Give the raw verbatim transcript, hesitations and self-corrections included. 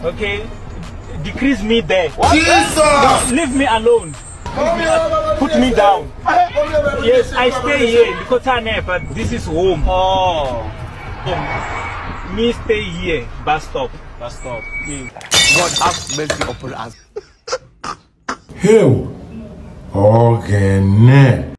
Okay? Decrease me there. Jesus! No, leave me alone. Put me down. Yes, I stay here because I never, but this is home. Oh. Home. Me stay here. Bus stop. Bus stop. God have mercy upon us. Hell. Okay,